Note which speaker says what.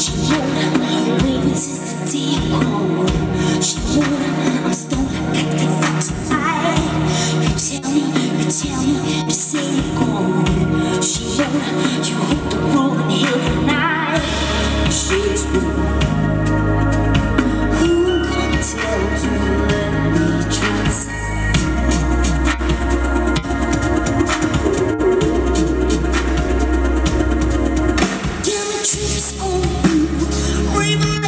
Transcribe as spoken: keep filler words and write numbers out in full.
Speaker 1: Shimona, waiting since the day you called. Shimona, I'm stoned, I got that fox eye. You tell me, you tell me, to say you're gone. Shimona, you hit the road and hell tonight. You say it's true. Who can tell to let me trust? Damn, the trips on you, raving.